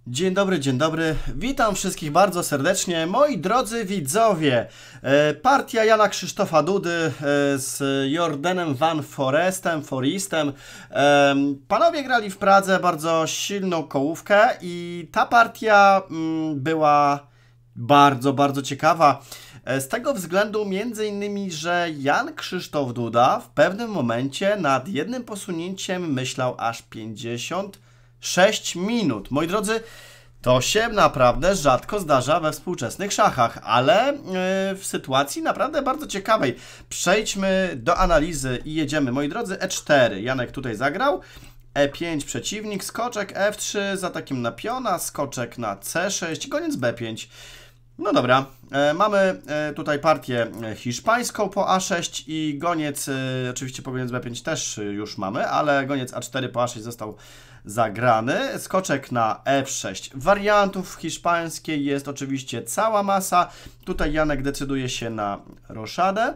Dzień dobry, witam wszystkich bardzo serdecznie, moi drodzy widzowie. Partia Jana Krzysztofa Dudy z Jordanem Van Forestem. Panowie grali w Pradze bardzo silną kołówkę i ta partia była bardzo ciekawa. Z tego względu między innymi, że Jan Krzysztof Duda w pewnym momencie nad jednym posunięciem myślał aż 56 minut. Moi drodzy, to się naprawdę rzadko zdarza we współczesnych szachach, ale w sytuacji naprawdę bardzo ciekawej. Przejdźmy do analizy i jedziemy. Moi drodzy, E4. Janek tutaj zagrał. E5 przeciwnik, skoczek F3 z atakiem na piona, skoczek na C6, goniec B5. No dobra, mamy tutaj partię hiszpańską po A6 i goniec, oczywiście po goniec B5 też już mamy, ale goniec A4 po A6 został zagrany. Skoczek na F6. Wariantów hiszpańskiej jest oczywiście cała masa. Tutaj Janek decyduje się na roszadę.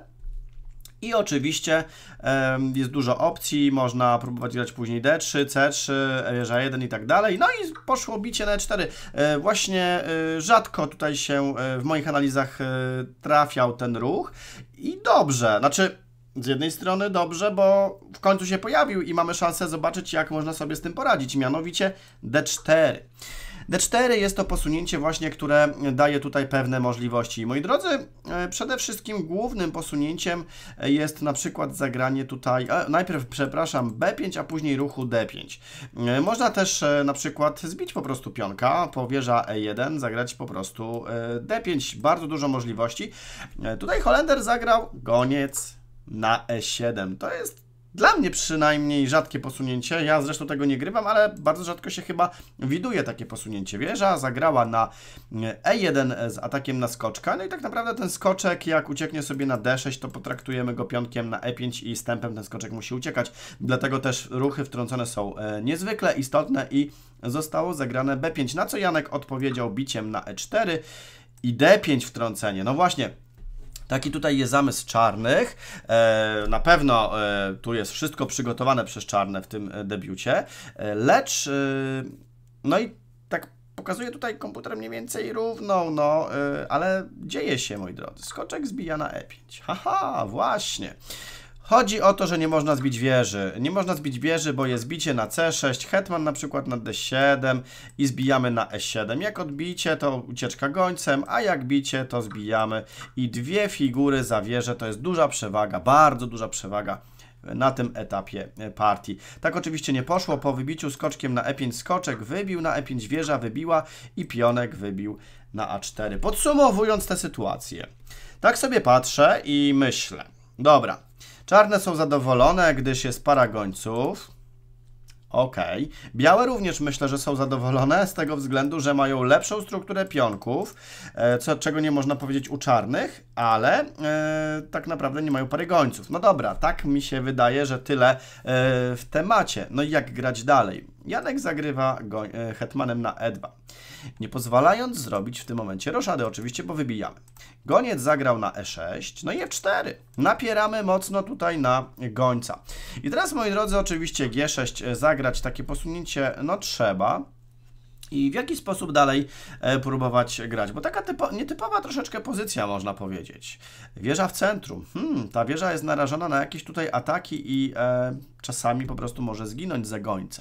I oczywiście jest dużo opcji, można próbować grać później D3, C3, wieża 1 i tak dalej. No i poszło bicie na E4. Właśnie rzadko tutaj się w moich analizach trafiał ten ruch i dobrze, znaczy z jednej strony dobrze, bo w końcu się pojawił i mamy szansę zobaczyć, jak można sobie z tym poradzić, mianowicie D4. D4 jest to posunięcie właśnie, które daje tutaj pewne możliwości. Moi drodzy, przede wszystkim głównym posunięciem jest na przykład zagranie tutaj, najpierw przepraszam, B5, a później ruchu D5. Można też na przykład zbić po prostu pionka, po wieża E1, zagrać po prostu D5. Bardzo dużo możliwości. Tutaj Holender zagrał goniec na E7. To jest dla mnie przynajmniej rzadkie posunięcie. Ja zresztą tego nie grywam, ale bardzo rzadko się chyba widuje takie posunięcie. Wieża zagrała na E1 z atakiem na skoczka. No i tak naprawdę ten skoczek, jak ucieknie sobie na D6, to potraktujemy go pionkiem na E5 i stępem ten skoczek musi uciekać. Dlatego też ruchy wtrącone są niezwykle istotne i zostało zagrane B5, na co Janek odpowiedział biciem na E4 i D5 wtrącenie. No właśnie. Taki tutaj jest zamysł czarnych. Na pewno tu jest wszystko przygotowane przez czarne w tym debiucie, lecz no i tak pokazuje tutaj komputer mniej więcej równą, no ale dzieje się, moi drodzy. Skoczek zbija na E5. Haha, właśnie. Chodzi o to, że nie można zbić wieży. Nie można zbić wieży, bo jest bicie na C6, hetman na przykład na D7 i zbijamy na E7. Jak odbicie, to ucieczka gońcem, a jak bicie, to zbijamy. I dwie figury za wieżę to jest duża przewaga, bardzo duża przewaga na tym etapie partii. Tak oczywiście nie poszło. Po wybiciu skoczkiem na E5 skoczek wybił, na E5 wieża wybiła i pionek wybił na A4. Podsumowując tę sytuację, tak sobie patrzę i myślę, dobra, czarne są zadowolone, gdyż jest para gońców. Ok. Białe również myślę, że są zadowolone z tego względu, że mają lepszą strukturę pionków, czego nie można powiedzieć u czarnych, ale tak naprawdę nie mają pary gońców. No dobra, tak mi się wydaje, że tyle w temacie. No i jak grać dalej? Janek zagrywa hetmanem na E2, nie pozwalając zrobić w tym momencie roszady oczywiście, bo wybijamy. Goniec zagrał na E6, no i F4. Napieramy mocno tutaj na gońca. I teraz, moi drodzy, oczywiście G6 zagrać takie posunięcie, no trzeba. I w jaki sposób dalej próbować grać? Bo taka nietypowa troszeczkę pozycja, można powiedzieć. Wieża w centrum. Ta wieża jest narażona na jakieś tutaj ataki i czasami po prostu może zginąć za gońca.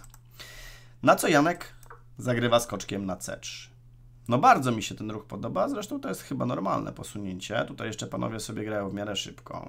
Na co Janek zagrywa skoczkiem na C3. No bardzo mi się ten ruch podoba, zresztą to jest chyba normalne posunięcie. Tutaj jeszcze panowie sobie grają w miarę szybko.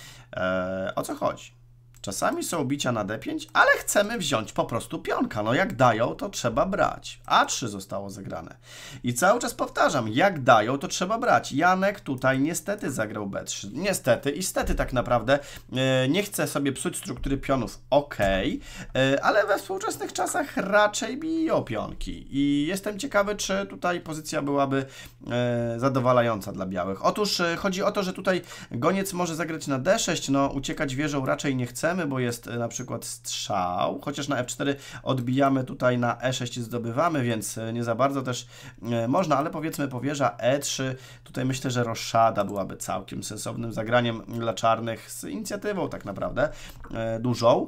O co chodzi? Czasami są bicia na D5, ale chcemy wziąć po prostu pionka. No jak dają, to trzeba brać. A3 zostało zagrane. I cały czas powtarzam, jak dają, to trzeba brać. Janek tutaj niestety zagrał B3. Niestety i stety tak naprawdę nie chce sobie psuć struktury pionów. Ok, ale we współczesnych czasach raczej biją pionki. I jestem ciekawy, czy tutaj pozycja byłaby zadowalająca dla białych. Otóż chodzi o to, że tutaj goniec może zagrać na D6. No uciekać wieżą raczej nie chcemy. chcemy, bo jest na przykład strzał, chociaż na F4 odbijamy, tutaj na E6 zdobywamy, więc nie za bardzo też można, ale powiedzmy powieża E3, tutaj myślę, że roszada byłaby całkiem sensownym zagraniem dla czarnych z inicjatywą tak naprawdę dużą.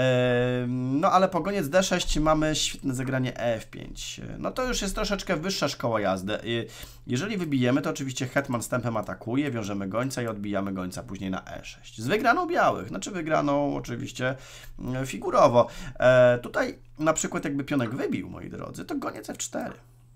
No ale po goniec D6 mamy świetne zagranie F5. No to już jest troszeczkę wyższa szkoła jazdy. Jeżeli wybijemy, to oczywiście hetman stępem atakuje, wiążemy gońca i odbijamy gońca później na E6. Z wygraną białych, znaczy wygraną oczywiście figurowo. Tutaj na przykład jakby pionek wybił, moi drodzy, to goniec F4.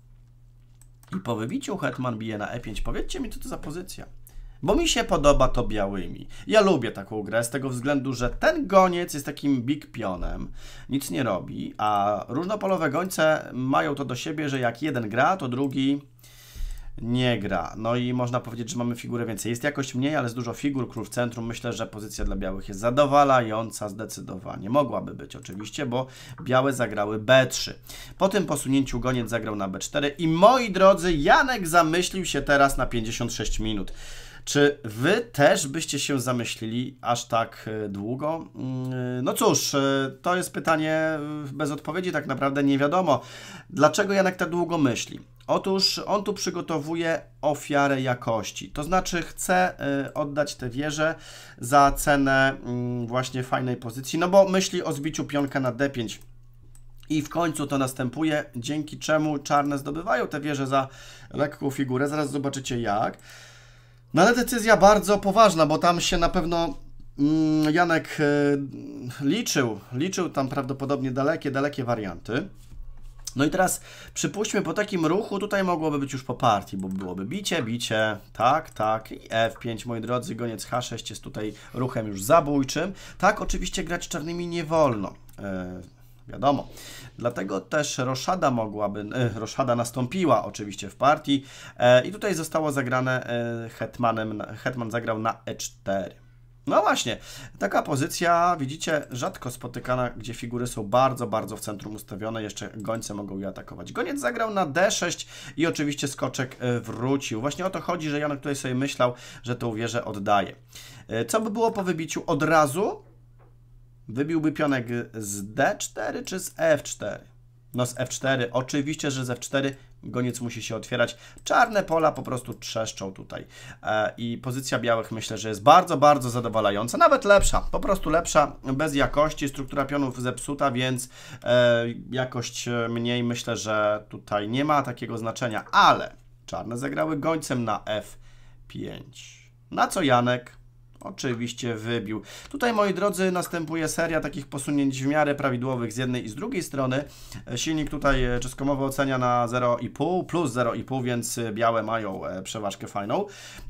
I po wybiciu hetman bije na E5. Powiedzcie mi, co to za pozycja. Bo mi się podoba to białymi. Ja lubię taką grę z tego względu, że ten goniec jest takim big pionem, nic nie robi, a różnopolowe gońce mają to do siebie, że jak jeden gra, to drugi nie gra. No i można powiedzieć, że mamy figurę więcej. Jest jakoś mniej, ale jest dużo figur, król w centrum. Myślę, że pozycja dla białych jest zadowalająca zdecydowanie. Mogłaby być oczywiście, bo białe zagrały B3. Po tym posunięciu goniec zagrał na B4 i moi drodzy, Janek zamyślił się teraz na 56 minut. Czy wy też byście się zamyślili aż tak długo? No cóż, to jest pytanie bez odpowiedzi, tak naprawdę nie wiadomo. Dlaczego Janek tak długo myśli? Otóż on tu przygotowuje ofiarę jakości, to znaczy chce oddać tę wieżę za cenę właśnie fajnej pozycji, no bo myśli o zbiciu pionka na D5. I w końcu to następuje, dzięki czemu czarne zdobywają tę wieżę za lekką figurę, zaraz zobaczycie jak. No ale decyzja bardzo poważna, bo tam się na pewno Janek liczył tam prawdopodobnie dalekie warianty. No i teraz przypuśćmy, po takim ruchu tutaj mogłoby być już po partii, bo byłoby bicie, tak i F5, moi drodzy, goniec H6 jest tutaj ruchem już zabójczym. Tak, oczywiście grać czarnymi nie wolno. Wiadomo. Dlatego też roszada nastąpiła oczywiście w partii i tutaj zostało zagrane hetmanem, hetman zagrał na E4. No właśnie, taka pozycja, widzicie, rzadko spotykana, gdzie figury są bardzo w centrum ustawione, jeszcze gońce mogą je atakować. Goniec zagrał na D6 i oczywiście skoczek wrócił. Właśnie o to chodzi, że Janek tutaj sobie myślał, że tą wieżę oddaje. Co by było po wybiciu od razu? Wybiłby pionek z D4 czy z F4? No z F4, oczywiście, że z F4 goniec musi się otwierać. Czarne pola po prostu trzeszczą tutaj. I pozycja białych myślę, że jest bardzo zadowalająca. Nawet lepsza, po prostu lepsza, bez jakości. Struktura pionów zepsuta, więc jakość mniej myślę, że tutaj nie ma takiego znaczenia. Ale czarne zagrały gońcem na F5. Na co Janek oczywiście wybił. Tutaj, moi drodzy, następuje seria takich posunięć w miarę prawidłowych z jednej i z drugiej strony. Silnik tutaj czeskomowy ocenia na 0,5 plus 0,5, więc białe mają przeważkę fajną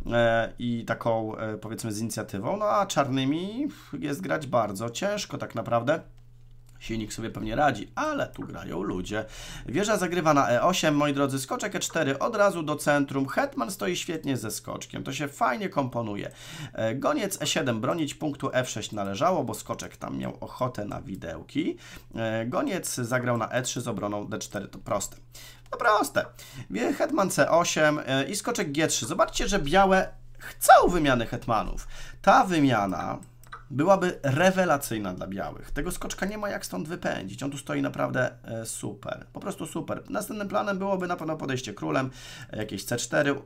i taką powiedzmy z inicjatywą, no a czarnymi jest grać bardzo ciężko tak naprawdę. Silnik sobie pewnie radzi, ale tu grają ludzie. Wieża zagrywa na E8, moi drodzy, skoczek E4 od razu do centrum. Hetman stoi świetnie ze skoczkiem, to się fajnie komponuje. Goniec E7, bronić punktu F6 należało, bo skoczek tam miał ochotę na widełki. Goniec zagrał na E3 z obroną D4, to proste. No proste. Hetman C8 i skoczek G3. Zobaczcie, że białe chcą wymiany hetmanów. Ta wymiana byłaby rewelacyjna dla białych. Tego skoczka nie ma jak stąd wypędzić. On tu stoi naprawdę super. Po prostu super. Następnym planem byłoby na pewno podejście królem, jakieś C4,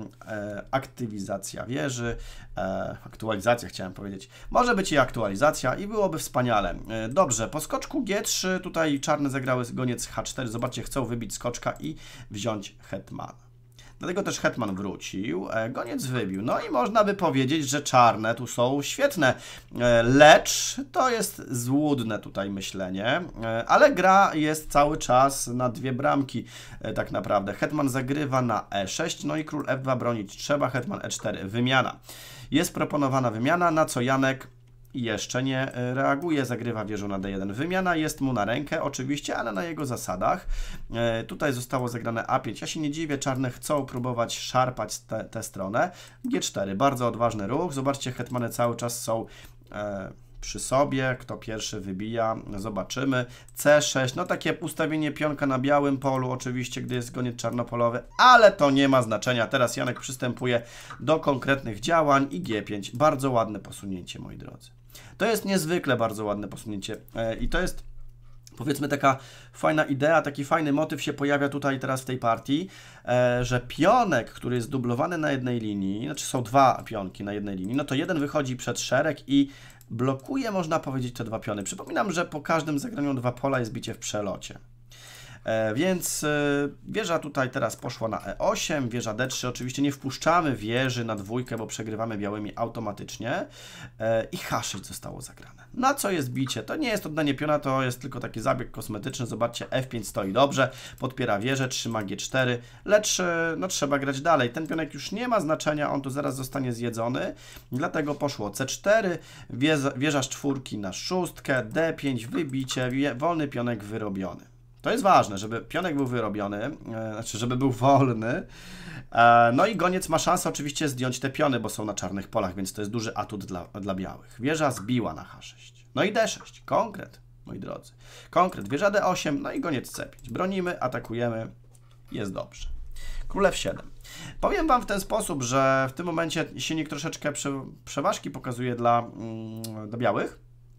aktywizacja wieży, aktualizacja chciałem powiedzieć. Może być i aktualizacja i byłoby wspaniale. Dobrze, po skoczku G3 tutaj czarne zagrały goniec H4. Zobaczcie, chcą wybić skoczka i wziąć hetmana. Dlatego też hetman wrócił, goniec wybił. No i można by powiedzieć, że czarne tu są świetne, lecz to jest złudne tutaj myślenie, ale gra jest cały czas na dwie bramki tak naprawdę. Hetman zagrywa na E6, no i król F2 bronić trzeba, hetman E4, wymiana. Jest proponowana wymiana, na co Janek jeszcze nie reaguje, zagrywa wieżą na D1. Wymiana jest mu na rękę oczywiście, ale na jego zasadach. Tutaj zostało zagrane A5. Ja się nie dziwię, czarne chcą próbować szarpać tę stronę. G4, bardzo odważny ruch. Zobaczcie, hetmany cały czas są przy sobie. Kto pierwszy wybija, zobaczymy. C6, no takie ustawienie pionka na białym polu, oczywiście, gdy jest goniec czarnopolowy, ale to nie ma znaczenia. Teraz Janek przystępuje do konkretnych działań i G5. Bardzo ładne posunięcie, moi drodzy. To jest niezwykle bardzo ładne posunięcie i to jest, powiedzmy, taka fajna idea, taki fajny motyw się pojawia tutaj teraz w tej partii, że pionek, który jest dublowany na jednej linii, znaczy są dwa pionki na jednej linii, no to jeden wychodzi przed szereg i blokuje, można powiedzieć, te dwa piony. Przypominam, że po każdym zagraniu dwa pola jest bicie w przelocie. Więc wieża tutaj teraz poszła na E8, wieża D3, oczywiście nie wpuszczamy wieży na dwójkę, bo przegrywamy białymi automatycznie i H6 zostało zagrane. Na co jest bicie? To nie jest oddanie piona, to jest tylko taki zabieg kosmetyczny. Zobaczcie, F5 stoi dobrze, podpiera wieżę, trzyma G4, lecz no, trzeba grać dalej. Ten pionek już nie ma znaczenia, on tu zaraz zostanie zjedzony, dlatego poszło C4, wieża z czwórki na szóstkę, D5, wybicie, wolny pionek wyrobiony. To jest ważne, żeby pionek był wyrobiony, znaczy żeby był wolny. No i goniec ma szansę oczywiście zdjąć te piony, bo są na czarnych polach, więc to jest duży atut dla białych. Wieża zbiła na H6. No i D6. Konkret, moi drodzy. Konkret. Wieża D8, no i goniec C5. Bronimy, atakujemy. Jest dobrze. Król F7. Powiem Wam w ten sposób, że w tym momencie silnik troszeczkę przeważki pokazuje dla białych.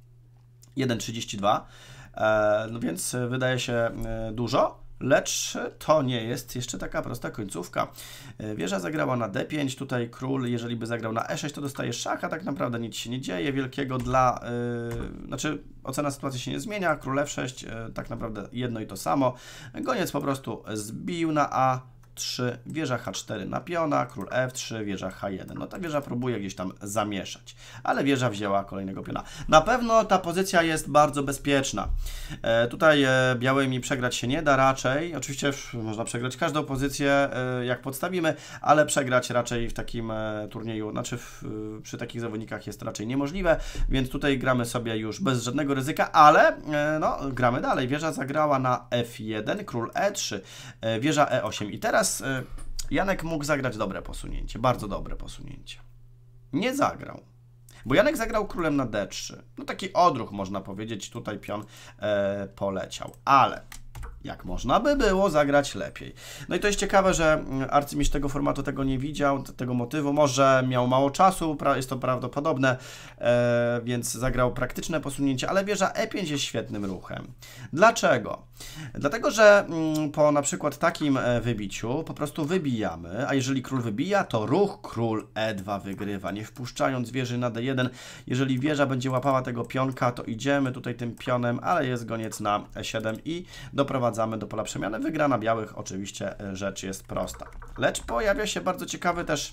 1,32. No więc wydaje się dużo, lecz to nie jest jeszcze taka prosta końcówka. Wieża zagrała na D5, tutaj król, jeżeli by zagrał na E6, to dostaje szacha, tak naprawdę nic się nie dzieje wielkiego znaczy ocena sytuacji się nie zmienia, król F6, tak naprawdę jedno i to samo. Goniec po prostu zbił na A3, wieża H4 na piona, król F3, wieża H1. No ta wieża próbuje gdzieś tam zamieszać, ale wieża wzięła kolejnego piona. Na pewno ta pozycja jest bardzo bezpieczna. Tutaj białymi przegrać się nie da raczej. Oczywiście można przegrać każdą pozycję, jak podstawimy, ale przegrać raczej w takim turnieju, znaczy przy takich zawodnikach jest raczej niemożliwe, więc tutaj gramy sobie już bez żadnego ryzyka, ale no, gramy dalej. Wieża zagrała na F1, król E3, wieża E8 i teraz Janek mógł zagrać dobre posunięcie, bardzo dobre posunięcie. Nie zagrał, bo Janek zagrał królem na D3. No taki odruch, można powiedzieć, tutaj pion poleciał, ale jak można by było zagrać lepiej. No i to jest ciekawe, że arcymistrz tego formatu tego nie widział, tego motywu. Może miał mało czasu, jest to prawdopodobne, więc zagrał praktyczne posunięcie, ale wieża E5 jest świetnym ruchem. Dlaczego? Dlatego, że po na przykład takim wybiciu po prostu wybijamy, a jeżeli król wybija, to ruch król E2 wygrywa, nie wpuszczając wieży na D1. Jeżeli wieża będzie łapała tego pionka, to idziemy tutaj tym pionem, ale jest goniec na E7 i doprowadzamy do pola przemiany. Wygrana białych, oczywiście rzecz jest prosta. Lecz pojawia się bardzo ciekawy też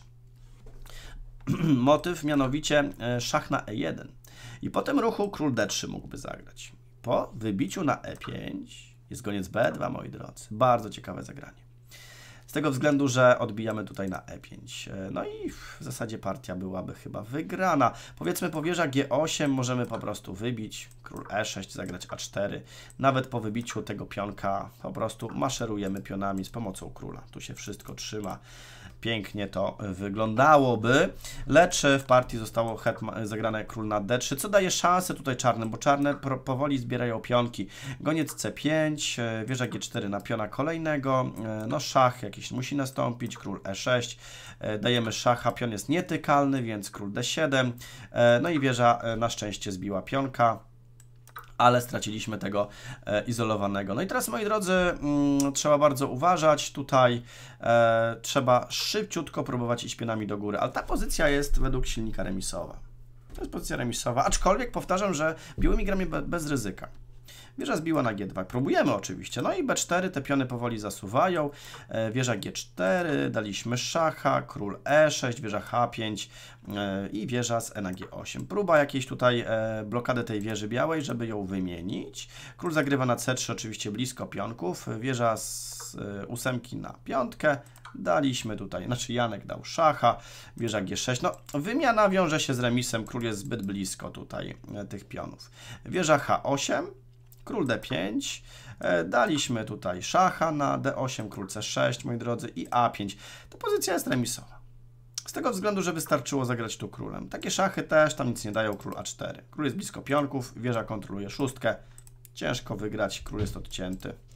motyw, mianowicie szach na E1. I po tym ruchu król D3 mógłby zagrać. Po wybiciu na E5 jest goniec B2, moi drodzy. Bardzo ciekawe zagranie. Z tego względu, że odbijamy tutaj na E5. No i w zasadzie partia byłaby chyba wygrana. Powiedzmy, po wieża G8 możemy po prostu wybić, król E6, zagrać A4. Nawet po wybiciu tego pionka po prostu maszerujemy pionami z pomocą króla. Tu się wszystko trzyma. Pięknie to wyglądałoby, lecz w partii zostało zagrane król na D3, co daje szansę tutaj czarnym, bo czarne powoli zbierają pionki. Goniec C5, wieża G4 na piona kolejnego, no szach jakiś musi nastąpić, król E6, dajemy szacha, pion jest nietykalny, więc król D7, no i wieża na szczęście zbiła pionka, ale straciliśmy tego izolowanego. No i teraz, moi drodzy, trzeba bardzo uważać. Tutaj trzeba szybciutko próbować iść pionami do góry, ale ta pozycja jest według silnika remisowa. To jest pozycja remisowa, aczkolwiek powtarzam, że białymi gramy bez ryzyka. Wieża zbiła na G2. Próbujemy oczywiście. No i B4, te piony powoli zasuwają. Wieża G4, daliśmy szacha, król E6, wieża H5 i wieża z E na G8. Próba jakiejś tutaj blokady tej wieży białej, żeby ją wymienić. Król zagrywa na C3, oczywiście blisko pionków. Wieża z ósemki na piątkę. Daliśmy tutaj, znaczy Janek dał szacha, wieża G6. No, wymiana wiąże się z remisem. Król jest zbyt blisko tutaj tych pionów. Wieża H8. Król D5, daliśmy tutaj szacha na D8, król C6, moi drodzy, i A5. Ta pozycja jest remisowa. Z tego względu, że wystarczyło zagrać tu królem. Takie szachy też tam nic nie dają, król A4. Król jest blisko pionków, wieża kontroluje szóstkę. Ciężko wygrać, król jest odcięty.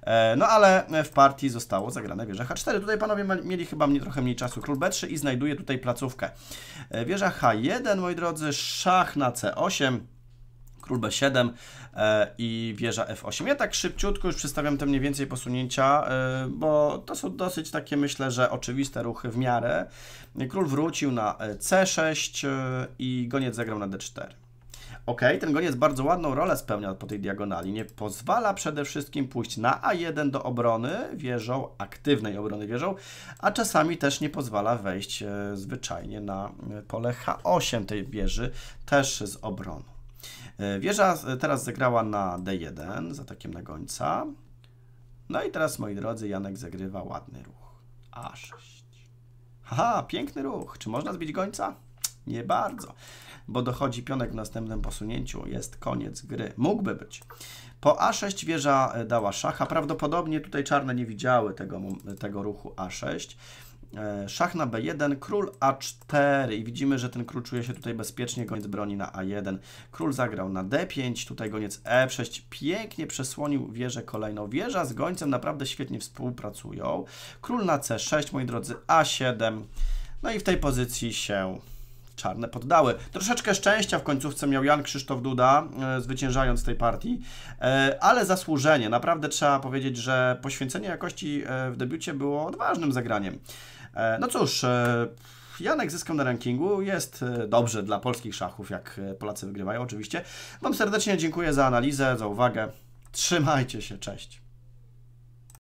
No ale w partii zostało zagrane wieża H4. Tutaj panowie mieli chyba trochę mniej czasu. Król B3 i znajduje tutaj placówkę. Wieża H1, moi drodzy, szach na C8. Król B7 i wieża F8. Ja tak szybciutko już przedstawiam te mniej więcej posunięcia, bo to są dosyć takie, myślę, że oczywiste ruchy w miarę. Król wrócił na C6 i goniec zagrał na D4. Ok, ten goniec bardzo ładną rolę spełnia po tej diagonali. Nie pozwala przede wszystkim pójść na A1 do obrony wieżą, aktywnej obrony wieżą, a czasami też nie pozwala wejść zwyczajnie na pole H8 tej wieży, też z obrony. Wieża teraz zagrała na D1 z atakiem na gońca. No i teraz, moi drodzy, Janek zagrywa ładny ruch. A6. Haha, piękny ruch. Czy można zbić gońca? Nie bardzo, bo dochodzi pionek w następnym posunięciu. Jest koniec gry. Mógłby być. Po A6 wieża dała szacha. Prawdopodobnie tutaj czarne nie widziały tego ruchu A6. Szach na B1, król A4 i widzimy, że ten król czuje się tutaj bezpiecznie, goniec broni na A1. Król zagrał na D5, tutaj goniec E6 pięknie przesłonił wieżę kolejną. Wieża z gońcem naprawdę świetnie współpracują. Król na C6, moi drodzy, A7. No i w tej pozycji się czarne poddały. Troszeczkę szczęścia w końcówce miał Jan Krzysztof Duda, zwyciężając tej partii, ale zasłużenie. Naprawdę trzeba powiedzieć, że poświęcenie jakości w debiucie było odważnym zagraniem. No cóż, Janek zyskał na rankingu, jest dobrze dla polskich szachów, jak Polacy wygrywają oczywiście. Wam serdecznie dziękuję za analizę, za uwagę. Trzymajcie się, cześć.